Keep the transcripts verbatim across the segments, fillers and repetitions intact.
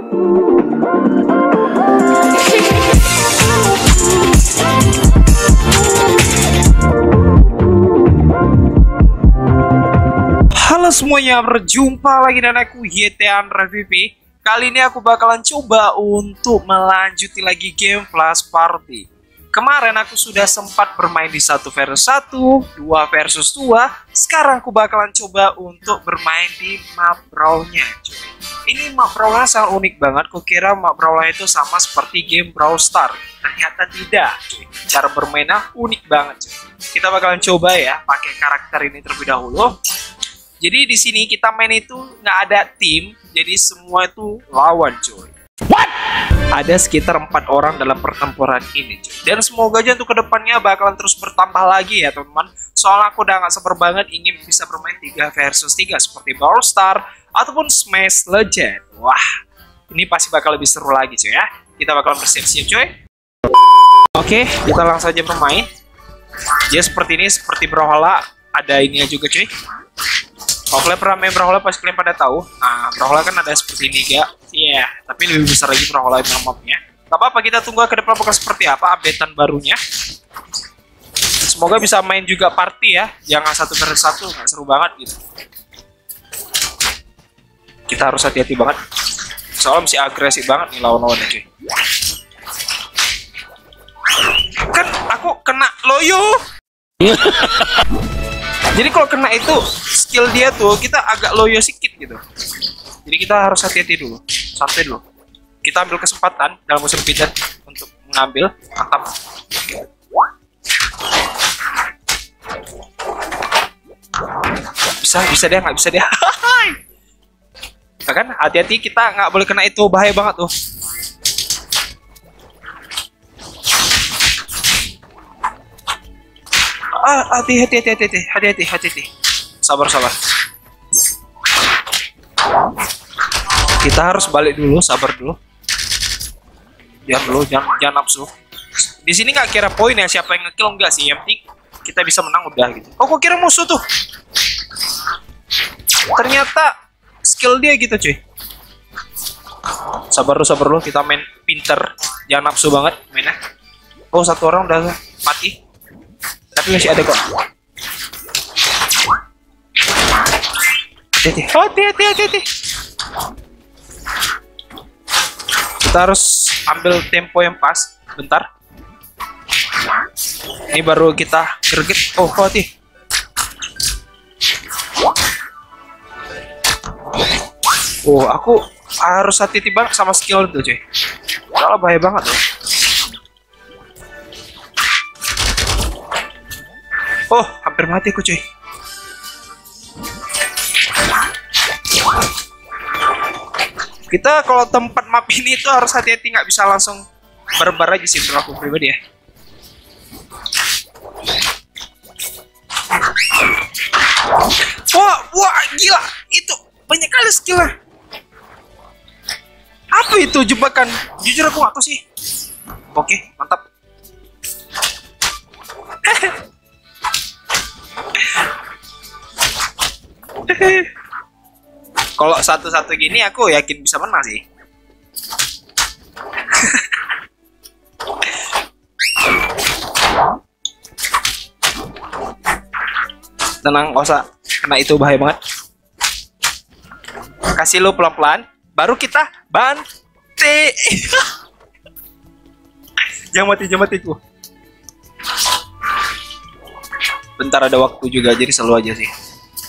Halo semuanya, berjumpa lagi dengan aku Y T Andra V P. Kali ini aku bakalan coba untuk melanjuti lagi game Flash Party. Kemarin aku sudah sempat bermain di satu versus satu, dua versus dua. Sekarang aku bakalan coba untuk bermain di map brawlnya. Ini map brawlnya sangat unik banget. Kukira map brawlnya itu sama seperti game Brawl Stars. Ternyata tidak. Cuy. Cara bermainnya unik banget. Cuy. Kita bakalan coba ya pakai karakter ini terlebih dahulu. Jadi di sini kita main itu nggak ada tim, jadi semua itu lawan, cuy. What? Ada sekitar empat orang dalam pertempuran ini, cuy. Dan semoga aja untuk kedepannya bakalan terus bertambah lagi ya, teman-teman. Soalnya aku udah nggak sabar banget ingin bisa bermain tiga versus tiga seperti Brawl Stars ataupun Smash Legend. Wah, ini pasti bakal lebih seru lagi, cuy ya. Kita bakalan bersiap-siap, cuy. Oke, kita langsung aja bermain. Ya seperti ini, seperti Brawlhalla, ada ininya juga, cuy. Kalau kalian pernah main Brawlhalla pasti kalian pada tahu. Nah, Brawlhalla kan ada seperti ini ya. Iya, yeah, tapi lebih besar lagi Brawlhalla yang mapnya. Gak apa-apa, kita tunggu ke depan bakal seperti apa updatean barunya. Semoga bisa main juga party ya. Jangan satu versus satu, nggak seru banget gitu. Kita harus hati-hati banget. Soalnya masih agresif banget nih lawan-lawannya, cuy. Kan aku kena loyo. Jadi kalau kena itu skill dia tuh kita agak loyo sedikit gitu. Jadi kita harus hati-hati dulu, santai dulu. Kita ambil kesempatan dalam musim pindah untuk mengambil, mantap. Bisa, bisa dia, nggak bisa dia. Nah, kan hati-hati, kita nggak boleh kena itu, bahaya banget tuh. Ah, hati hati hati hati hati hati hati hati sabar sabar. Kita harus balik dulu, sabar dulu. Jangan dulu, jangan jangan nafsu. Di sini nggak kira poin ya siapa yang ngekill, enggak sih, yang penting kita bisa menang udah gitu. Oh, kok kira musuh tuh? Ternyata skill dia gitu, cuy. Sabar dulu, sabar dulu, kita main pinter, jangan nafsu banget mainnya. Oh, satu orang udah mati. Tapi masih ada kok. Hati-hati, hati-hati, hati-hati. Kita harus ambil tempo yang pas. Bentar. Ini baru kita greget. Oh, hati. Oh, aku harus hati-hati banget sama skill itu, cuy. Soalnya bahaya banget loh. Oh, hampir mati aku, cuy. Kita kalau tempat map ini tuh harus hati-hati, nggak bisa langsung barbar aja sih menurut aku pribadi ya. Wah, wah, gila. Itu banyak kali skillnya. Apa itu jebakan? Jujur aku nggak tahu sih. Oke, mantap. Kalau satu-satu gini aku yakin bisa menang sih. Tenang, gak usah kena itu, bahaya banget. Kasih lu pelan-pelan, baru kita banting. Jangan mati, jangan mati ku. Bentar, ada waktu juga, jadi selalu aja sih.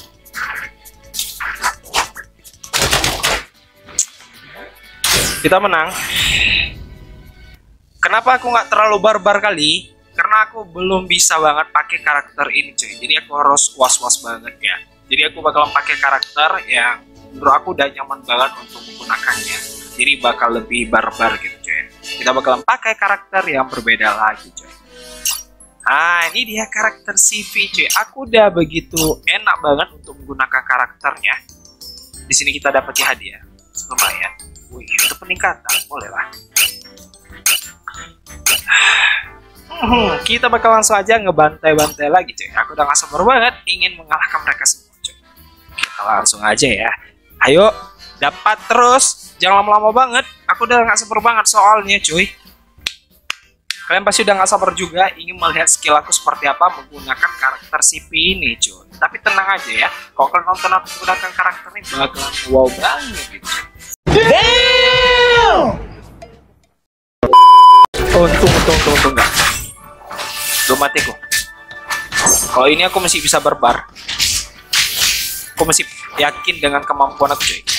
Kita menang. Kenapa aku nggak terlalu barbar kali? Karena aku belum bisa banget pakai karakter ini, cuy. Jadi aku harus was-was banget ya. Jadi aku bakalan pakai karakter yang menurut aku udah nyaman banget untuk menggunakannya. Jadi bakal lebih barbar gitu, cuy. Kita bakalan pakai karakter yang berbeda lagi, cuy. Ah, ini dia karakter C V, cuy. Aku udah begitu enak banget untuk menggunakan karakternya. Di sini kita dapat hadiah, lumayan. Wih, itu peningkatan, boleh lah. Hmm, kita bakal langsung aja ngebantai-bantai lagi, cuy. Aku udah gak sabar banget ingin mengalahkan mereka semua, cuy. Kita langsung aja ya. Ayo, Dapat terus, jangan lama-lama banget. Aku udah nggak sabar banget soalnya, cuy. Kalian pasti udah nggak sabar juga ingin melihat skill aku seperti apa menggunakan karakter C P ini, cuy. Tapi tenang aja ya, kalau kalian nonton aku menggunakan karakter ini bakalan wow banget gitu. Damn! Oh, untung, untung, untung, untung enggak. Belum mati kok. Kalau ini aku masih bisa barbar. Aku masih yakin dengan kemampuan aku, cuy.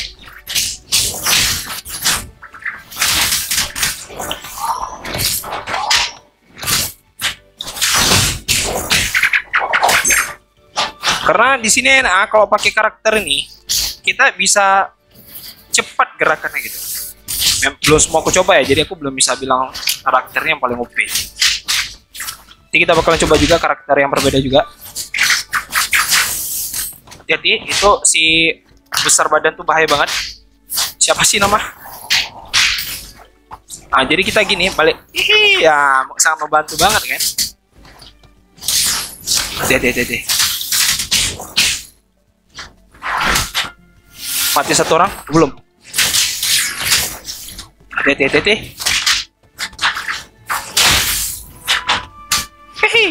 Karena di sini enak kalau pakai karakter ini, kita bisa cepat gerakannya gitu. Belum semua aku coba ya, jadi aku belum bisa bilang karakternya yang paling O P. Nanti kita bakalan coba juga karakter yang berbeda juga. Hati-hati, itu si besar badan tuh bahaya banget. Siapa sih nama? Nah, jadi kita gini balik. Iya, sangat membantu banget kan? Hati-hati. Mati satu orang? Belum. Hati-hati. Hehe.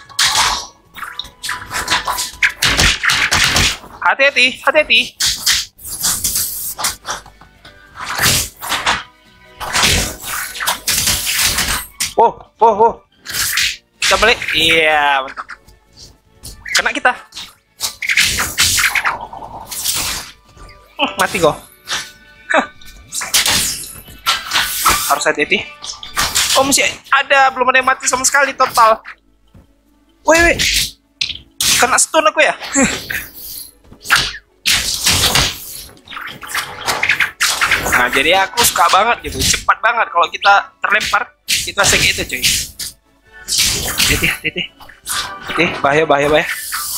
Hati-hati, hati-hati. Oh, oh, oh. Kita balik. Iya, mantap. Kena kita. Hmm, mati kok. Harus hati-hati. Oh, masih ada, belum ada yang mati sama sekali total. Woi, woi. Kena stun aku ya? Nah, jadi aku suka banget gitu, cepat banget kalau kita terlempar, kita kayak itu, cuy. Hati-hati, hati-hati. Eh, bahaya, bahaya, bahaya.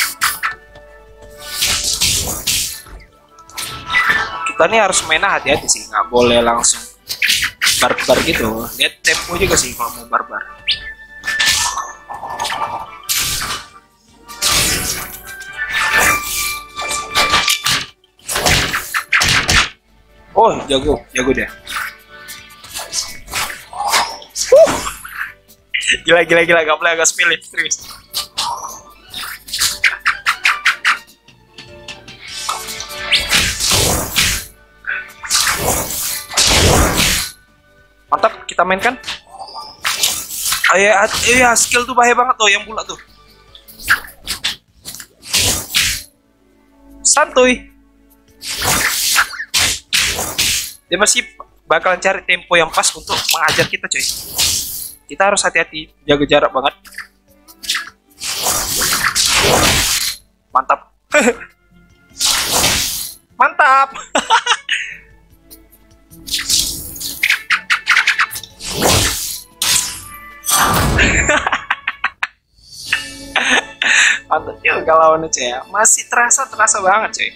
Kita nih harus mainnya hati-hati sih, nggak boleh langsung barbar gitu. Lihat tempo juga sih kalau mau barbar. Oh, jago, jago deh. Uh. Gila, gila, gila, gak boleh agak milih, serius. Mantap, kita mainkan. Ayah, iya, skill tuh bahaya banget tuh yang bulat tuh. Santuy. Dia masih bakalan cari tempo yang pas untuk mengajar kita, cuy. Kita harus hati-hati, jaga jarak banget. Mantap. Mantap. Mantap juga lawannya, cuy. Masih terasa terasa banget, cuy.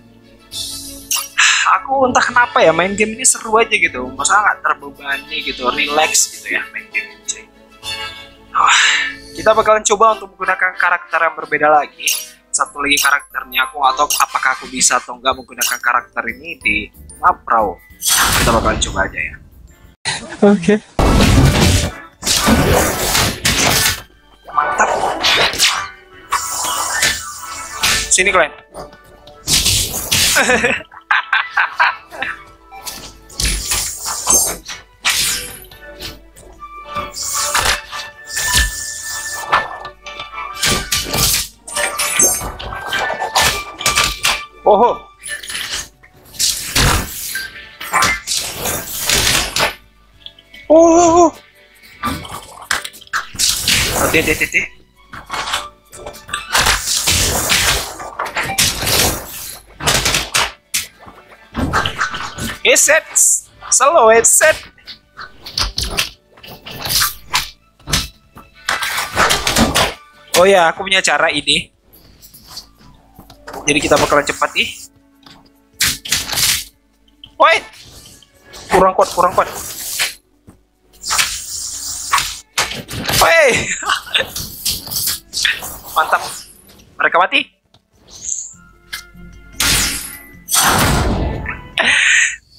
Aku entah kenapa ya main game ini seru aja gitu, masa nggak terbebani gitu, relax gitu ya main game ini, cuy. Oh, kita bakalan coba untuk menggunakan karakter yang berbeda lagi. Satu lagi karakternya aku nggak tahu apakah aku bisa atau enggak menggunakan karakter ini di Ngaprau. Kita bakalan coba aja ya. Oke. Okay. Mantap. Sini kalian. Oh, oh, hati hati hati. Headset, slow headset. Oh ya, aku punya cara ini. Jadi kita bakalan cepat nih. Wait, kurang kuat, kurang kuat. Woi, mantap. Mereka mati.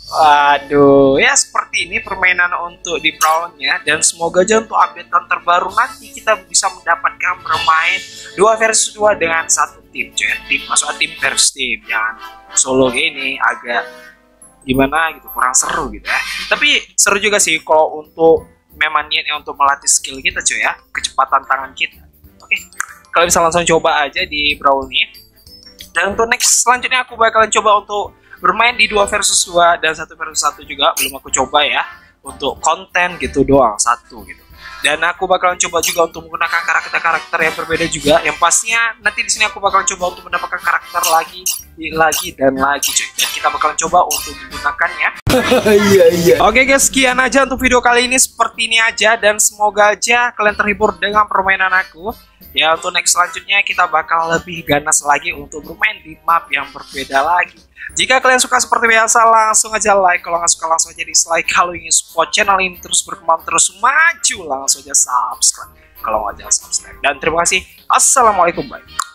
Waduh, ya seperti ini permainan untuk di Brawl-nya, dan semoga aja untuk updatean terbaru nanti kita bisa mendapatkan bermain dua versus dua dengan satu tim, coy. Tim masuk tim versus tim, jangan solo gini agak gimana gitu, kurang seru gitu ya. Tapi seru juga sih kalau untuk memang niatnya untuk melatih skill kita, coy ya, kecepatan tangan kita. Oke, kalian bisa langsung coba aja di Brawl ini. Dan untuk next selanjutnya aku bakalan coba untuk bermain di dua versus dua dan satu versus satu juga, belum aku coba ya, untuk konten gitu doang, satu gitu. Dan aku bakalan coba juga untuk menggunakan karakter-karakter yang berbeda juga, yang pastinya nanti di sini aku bakalan coba untuk mendapatkan karakter lagi lagi dan lagi, cuy. Dan kita bakalan coba untuk menggunakannya. Iya iya. Oke guys, sekian aja untuk video kali ini, seperti ini aja, dan semoga aja kalian terhibur dengan permainan aku. Ya, untuk next selanjutnya kita bakal lebih ganas lagi untuk bermain di map yang berbeda lagi. Jika kalian suka seperti biasa, langsung aja like. Kalau nggak suka langsung aja dislike. Kalau ingin support channel ini terus berkembang, terus maju, langsung aja subscribe. Kalau nggak, jangan subscribe. Dan terima kasih. Assalamualaikum, bye.